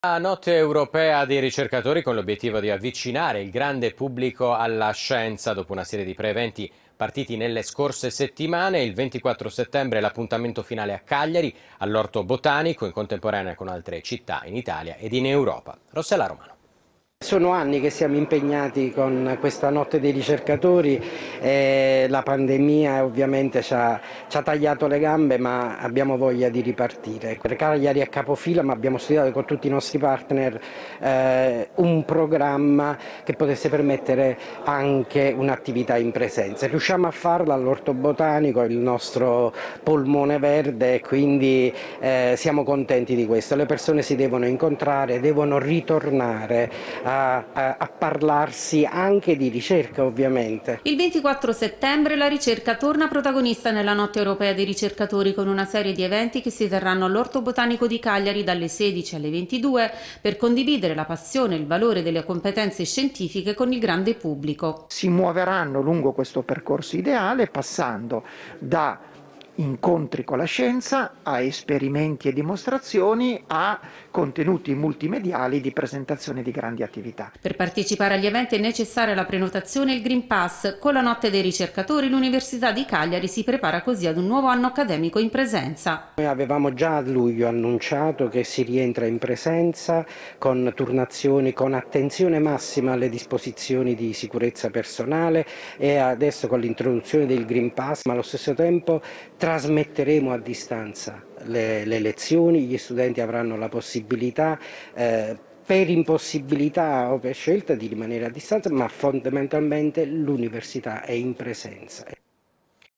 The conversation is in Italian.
La Notte Europea dei Ricercatori, con l'obiettivo di avvicinare il grande pubblico alla scienza dopo una serie di pre-eventi partiti nelle scorse settimane. Il 24 settembre è l'appuntamento finale a Cagliari, all'Orto Botanico, in contemporanea con altre città in Italia ed in Europa. Rossella Romano. Sono anni che siamo impegnati con questa notte dei ricercatori e la pandemia ovviamente ci ha tagliato le gambe, ma abbiamo voglia di ripartire. Per Cagliari è capofila, ma abbiamo studiato con tutti i nostri partner un programma che potesse permettere anche un'attività in presenza. Riusciamo a farla all'Orto Botanico, il nostro polmone verde, e quindi siamo contenti di questo. Le persone si devono incontrare, devono ritornare a parlarsi anche di ricerca, ovviamente. Il 24 settembre la ricerca torna protagonista nella Notte Europea dei Ricercatori, con una serie di eventi che si terranno all'Orto Botanico di Cagliari dalle 16 alle 22 per condividere la passione e il valore delle competenze scientifiche con il grande pubblico. Si muoveranno lungo questo percorso ideale, passando da incontri con la scienza, a esperimenti e dimostrazioni, a contenuti multimediali di presentazione di grandi attività. Per partecipare agli eventi è necessaria la prenotazione e il Green Pass. Con la Notte dei Ricercatori l'Università di Cagliari si prepara così ad un nuovo anno accademico in presenza. Noi avevamo già a luglio annunciato che si rientra in presenza con turnazioni, con attenzione massima alle disposizioni di sicurezza personale, e adesso con l'introduzione del Green Pass, ma allo stesso tempo trasmetteremo a distanza le lezioni. Gli studenti avranno la possibilità per impossibilità o per scelta di rimanere a distanza, ma fondamentalmente l'università è in presenza.